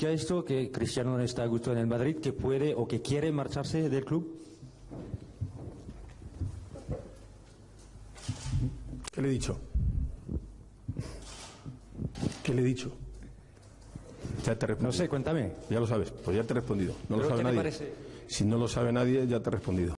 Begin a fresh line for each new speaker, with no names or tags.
¿Qué ha visto que Cristiano no está a gusto en el Madrid, que puede o que quiere marcharse del club?
¿Qué le he dicho? ¿Qué le he dicho? Ya te he respondido.
No sé, cuéntame.
Ya lo sabes, pues ya te he respondido. No lo
¿Pero
sabe
qué te
nadie.
parece?
Si no lo sabe nadie, ya te he respondido.